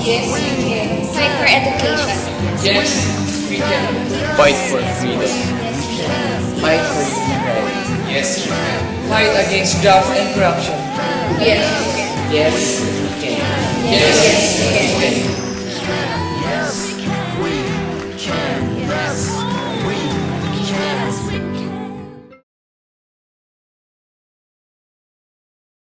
Yes, we can. Fight for education. Yes, we can. Fight for freedom. Fight for human rights. Yes, we can. Fight against graft and corruption. Yes, Yes, we can. yes, we can. We can.